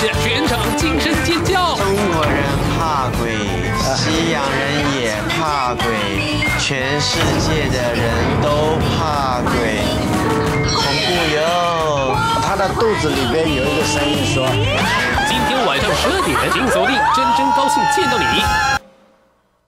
下，全场惊声尖叫。 中国人怕鬼，西洋人也怕鬼，全世界的人都怕鬼，恐怖哟！ 他的肚子里边有一个声音说： 今天晚上12点，请锁定《真真高兴见到你》。